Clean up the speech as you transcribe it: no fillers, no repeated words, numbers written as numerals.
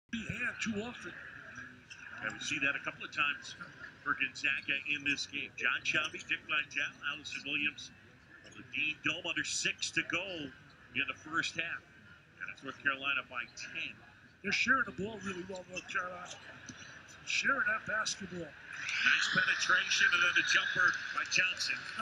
Hand too often. And we see that a couple of times for Gonzaga in this game. John Chavy, Dick Vitale, Allison Williams. The Dean Dome under 6 to go in the first half. And it's North Carolina by 10. They're sharing the ball really well, North Carolina. Sharing that basketball. Nice penetration and then the jumper by Johnson.